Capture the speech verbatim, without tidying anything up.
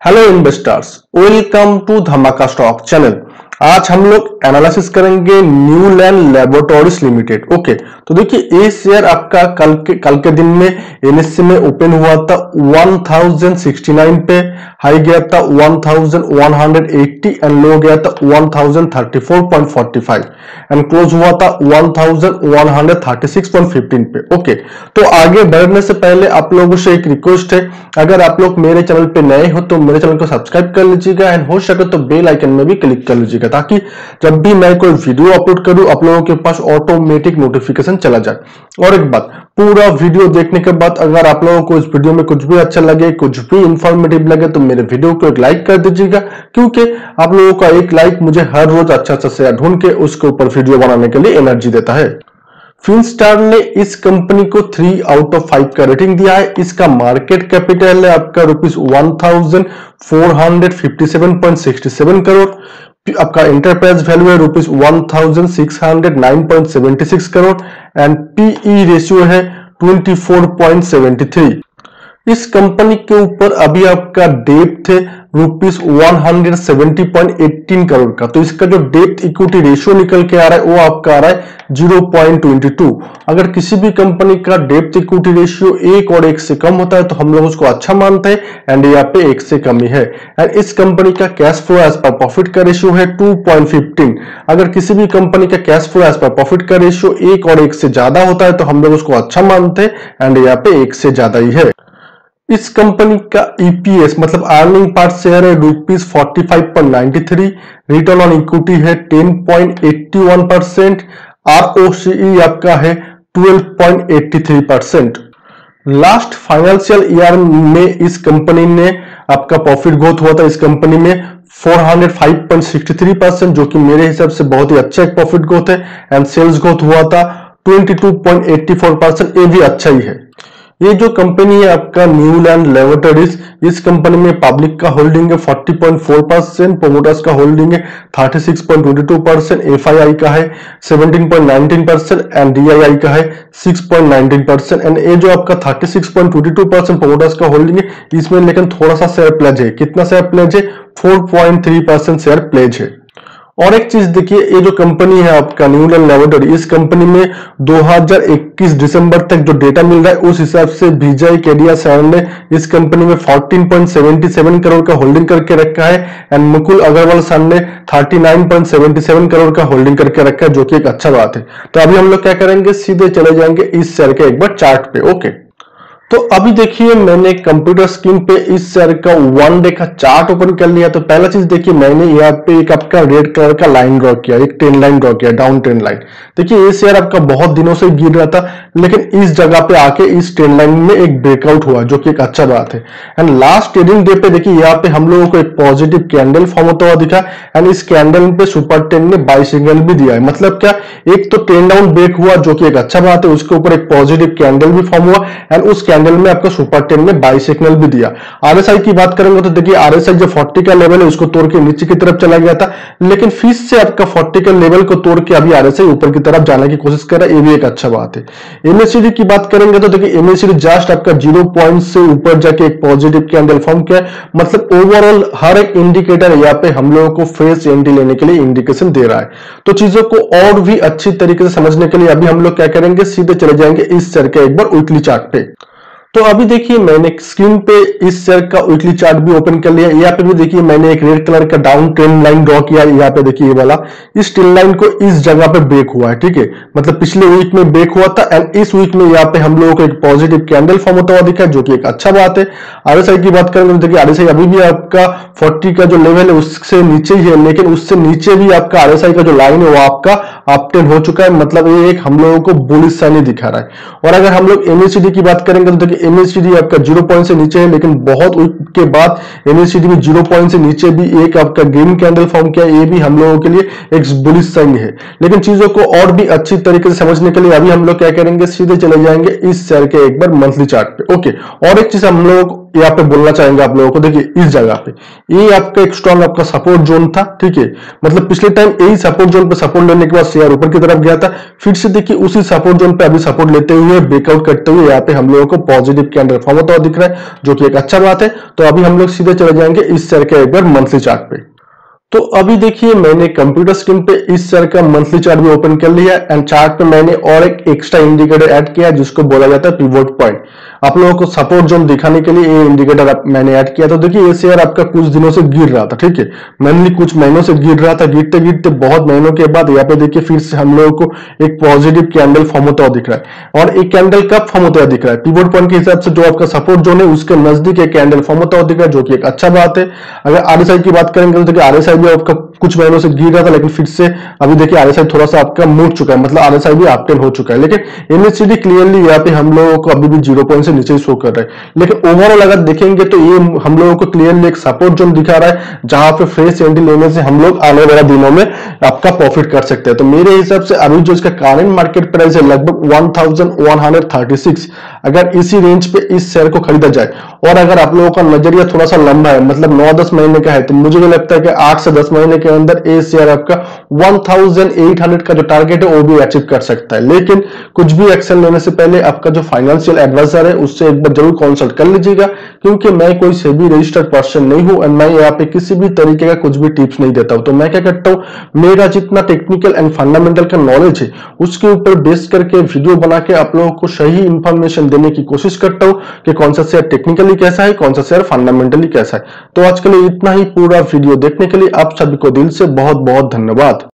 Hello investors, welcome to Dhamaka stock channel. आज हम लोग एनालिसिस करेंगे न्यूलैंड लैबोरेटरीज लिमिटेड। ओके, तो देखिए ये शेयर आपका कल के कल के दिन में एनएससी में ओपन हुआ था वन थाउजेंड सिक्सटी नाइन पे, हाई गया था one thousand one hundred eighty and low गया था one thousand thirty four point forty five and close हुआ था one thousand one hundred thirty six point fifteen पे। ओके, तो आगे बढ़ने से पहले आप लोगों से एक रिक्वेस्ट है, अगर आप लोग मेरे चैनल पे नए हो तो मेरे चैनल को सब्सक्राइब कर लीजिएगा एंड हो सके तो बेल आइकन में भी क्लिक कर लीजिएगा, ताकि जब भी मैं कोई वीडियो अपलोड करूं आप लोगों के पास ऑटोमेटिक नोटिफिकेशन चला जाए। और एक बात, पूरा वीडियो देखने के बाद अगर आप लोगों को इस वीडियो में कुछ भी अच्छा लगे, कुछ भी इंफॉर्मेटिव लगे तो मेरे वीडियो को एक लाइक कर दीजिएगा, क्योंकि आप लोगों का एक लाइक मुझे हर रोज अच्छा अच्छा शेयर ढूंढ के उसके ऊपर वीडियो बनाने के लिए एनर्जी देता है। फिनस्टार ने इस कंपनी को थ्री आउट ऑफ फाइव का रेटिंग दिया है। इसका मार्केट कैपिटल है आपका rupees one thousand four hundred fifty seven point sixty seven crore. आपका एंटरप्राइज वैल्यू है rupees one thousand six hundred nine point seventy six crore and PE ratio है twenty four point seventy three. इस company के ऊपर अभी आपका डेप्थ है rupees one hundred seventy point eighteen crore का। तो इसका जो डेप्थ इक्विटी रेशियो निकल के आ रहा है वो आपका आ रहा है जीरो पॉइंट टू टू। अगर किसी भी कंपनी का डेप्थ इक्विटी रेशियो एक और एक से कम होता है तो हम लोग उसको अच्छा मानते हैं, एंड यहाँ पे एक से कम ही है। एंड इस कंपनी का cash flow as per profit का रेशियो है टू पॉइंट फिफ्टीन। अगर किसी भी कंपनी का cash flow as per profit का रेशियो एक और एक से ज्यादा होता है तो हम लोग उसको अच्छा मानते हैं, एंड यहाँ पे एक से ज्यादा ही है। इस कंपनी का ईपीएस मतलब अर्निंग पर शेयर है rupees forty five point ninety three, return on equity है ten point eighty one percent, ROCE आपका है twelve point eighty three percent. Last financial year में इस कंपनी ने आपका प्रॉफिट ग्रोथ हुआ था इस कंपनी में four hundred five point sixty three percent, जो कि मेरे हिसाब से बहुत ही अच्छा एक प्रॉफिट ग्रोथ है। एंड सेल्स ग्रोथ हुआ था twenty two point eighty four percent, ये भी अच्छा ही है। ये जो कंपनी है आपका न्यूलैंड लैबोरेटरीज, इस कंपनी में पब्लिक का होल्डिंग है forty point four percent, promoters का होल्डिंग है thirty six point two two percent, FII का है seventeen point nineteen percent and DII का है six point nineteen percent. And ये जो आपका thirty six point two two percent promoters का होल्डिंग है, इसमें लेकिन थोड़ा सा शेयर प्लेज है। कितना शेयर प्लेज है? Four point three percent share pledge है। और एक चीज देखिए, ये जो कंपनी है आपका न्यूलैंड लैबोरेटरी, इस कंपनी में दो हज़ार इक्कीस दिसंबर तक जो डेटा मिल रहा है उस हिसाब से विजय केडिया सर ने इस कंपनी में fourteen point seventy seven crore का होल्डिंग करके रखा है, एंड मुकुल अग्रवाल सर ने thirty nine point seventy seven crore का होल्डिंग करके रखा है, जो कि एक अच्छा बात है। तो अभी हम लोग क्या करेंगे, सीधे चले जाएंगे इस शेयर के एक बार चार्ट पे। ओके, तो अभी देखिए मैंने कंप्यूटर स्क्रीन पे इस शेयर का वन डे का चार्ट ओपन कर लिया। तो पहला चीज देखिए, मैंने यहाँ पे एक आपका रेड कलर का लाइन ड्रॉ किया, एक ट्रेंड लाइन ड्रॉ किया, डाउन ट्रेंड लाइन। देखिए ये शेयर आपका बहुत दिनों से गिर रहा था, लेकिन इस जगह पे आके इस ट्रेंड लाइन में एक ब्रेकआउट हुआ, जो कि एक अच्छा बात है। एंड लास्ट ट्रेडिंग डे पे देखिए यहाँ पे हम लोगों को एक पॉजिटिव कैंडल फॉर्म होता हुआ दिखा, एंड इस कैंडल पे सुपर टेन ने बाई सिग्नल भी दिया है। मतलब क्या, एक तो ट्रेंड डाउन ब्रेक हुआ जो कि एक अच्छा बात है, उसके ऊपर एक पॉजिटिव कैंडल भी फॉर्म हुआ, एंड उस कैंडल में आपका सुपर टेन ने बाई सिग्नल भी दिया। आरएसआई की बात करेंगे तो देखिए आरएसआई जो फोर्टी का लेवल है उसको तोड़ के नीचे की तरफ चला गया था, लेकिन फिर से आपका फोर्टी का लेवल को तोड़ के अभी आरएसआई ऊपर की तरफ जाने की कोशिश कर रहा है, ये भी एक अच्छा बात है। एमएसीडी की बात करेंगे तो देखिए एमएसीडी जस्ट आपका जीरो पॉइंट से ऊपर जाके एक पॉजिटिव कैंडल फॉर्म किया, मतलब ओवरऑल हर एक इंडिकेटर यहाँ पे हम लोगों को फ्रेश एंट्री लेने के लिए इंडिकेशन दे रहा है। तो चीजों को और भी अच्छी तरीके से समझने के लिए अभी हम लोग क्या करेंगे, सीधे चले जाएंगे इस शेयर के एक बार वीकली चार्ट पे। तो अभी देखिए मैंने स्क्रीन पे इस शेयर का वीकली चार्ट भी ओपन कर लिया। यहाँ पे भी देखिए मैंने एक रेड कलर का डाउन ट्रेंड लाइन ड्रॉ किया। यहाँ पे देखिए ये वाला, इस ट्रेंड लाइन को इस जगह पे ब्रेक हुआ है, ठीक है, मतलब पिछले वीक में ब्रेक हुआ था, एंड इस वीक में यहाँ पे हम लोगों को एक पॉजिटिव कैंडल फॉर्म होता हुआ दिखा, जो कि एक अच्छा बात है। आरएसआई की बात करेंगे तो देखिए आरएसआई अभी भी आपका फोर्टी का जो लेवल है उससे नीचे ही है, लेकिन उससे नीचे भी आपका आरएसआई का जो लाइन है वो आपका अपटेन हो चुका है, मतलब ये एक हम लोगों को बुलिश साइन दिखा रहा है। और अगर हम लोग एमएसीडी की बात करेंगे तो देखिए एमएसीडी आपका जीरो पॉइंट से नीचे है, लेकिन बहुत वीक के बाद एमएसीडी में जीरो पॉइंट से नीचे भी एक आपका ग्रीन कैंडल फॉर्म किया, ये भी हम लोगों के लिए एक बुलिश साइन है। लेकिन चीजों को और भी अच्छी तरीके से समझने के लिए अभी हम लोग क्या करेंगे, सीधे चले जाएंगे इस शेयर के एक बार मंथली चार्ट पे। ओके, और एक चीज हम लोग यहाँ पे बोलना चाहेंगे आप लोगों को, देखिए इस जगह पे ये आपका एक स्ट्रॉन्ग आपका सपोर्ट जोन था, ठीक है। मतलब पिछले टाइम यही सपोर्ट जोन पे सपोर्ट लेने के बाद शेयर ऊपर की तरफ गया था, फिर से देखिए उसी सपोर्ट जोन पे अभी सपोर्ट लेते हुए ब्रेकआउट करते हुए यहाँ पे हम लोगों को पॉजिटिव कैंडल फॉर्म होता हुआ दिख रहा है, जो कि एक अच्छा बात है। तो अभी हम लोग सीधे चले जाएंगे इस शेयर के एक बार मंथली चार्ट पे। तो अभी देखिए मैंने कंप्यूटर स्क्रीन पे इस शेयर का मंथली चार्ट भी ओपन कर लिया एंड चार्ट पे मैंने और एक एक्स्ट्रा इंडिकेटर ऐड किया जिसको बोला जाता है पिवोट पॉइंट। आप लोगों को सपोर्ट जोन दिखाने के लिए ये इंडिकेटर मैंने ऐड किया। तो देखिए ये शेयर आपका कुछ दिनों से गिर रहा था, ठीक है, मेनली कुछ महीनों से गिर रहा था। गिरते गिरते बहुत महीनों के बाद यहाँ पे देखिए फिर से हम लोगों को एक पॉजिटिव कैंडल फॉर्म होता हुआ दिख रहा है। और एक कैंडल कब फॉर्म होता हुआ दिख रहा है, पिवोट पॉइंट के हिसाब से जो आपका सपोर्ट जोन है उसके नजदीक एक कैंडल फॉर्म होता हुआ दिख रहा है, जो कि एक अच्छा बात है। अगर आरएसआई की बात करेंगे तो देखिए आरएसआई भी आपका कुछ महीनों से गिर रहा था, लेकिन फिर से अभी देखिए आरएसआई थोड़ा सा आपका मुड़ चुका है, मतलब आरएसआई भी अपटेन हो चुका है। लेकिन एमएससीडी क्लियरली यहाँ पे हम लोगों को अभी भी जीरो पॉइंट से नीचे शो कर रहा है। लेकिन ओवरऑल अगर देखेंगे तो ये हम लोगों को क्लियरली एक सपोर्ट जोन दिखा रहा है, जहां पे फ्रेश एंट्री लेने से हम लोग आने वाले दिनों में आपका प्रॉफिट कर सकते हैं। तो मेरे हिसाब से अभी जो इसका करंट मार्केट प्राइस है लगभग one thousand one hundred thirty six, अगर इसी रेंज पे इस शेयर को खरीदा जाए और अगर आप लोगों का नजरिया थोड़ा सा लंबा है, मतलब नौ दस महीने का है, तो मुझे भी लगता है कि आठ से दस महीने के अंदर ये शेयर आपका वन थाउजेंड एट हंड्रेड का जो टारगेट है वो भी अचीव कर सकता है। लेकिन कुछ भी एक्शन लेने से पहले आपका जो फाइनेंशियल एडवाइजर है उससे एक बार जरूर कंसल्ट कर लीजिएगा, क्योंकि मैं कोई सेबी रजिस्टर्ड पर्सन नहीं हूं एंड मैं यहाँ पे किसी भी तरीके का कुछ भी टिप्स नहीं देता हूं। तो मैं क्या करता हूं, मेरा जितना टेक्निकल एंड फंडामेंटल का नॉलेज है उसके ऊपर बेस करके वीडियो बना के आप लोगों को सही इंफॉर्मेशन देने की कोशिश करता हूं कि कौन सा शेयर टेक्निकली कैसा है, कौन सा शेयर फंडामेंटली कैसा है। तो आज के लिए इतना ही। पूरा वीडियो देखने के लिए आप सभी को दिल से बहुत बहुत धन्यवाद।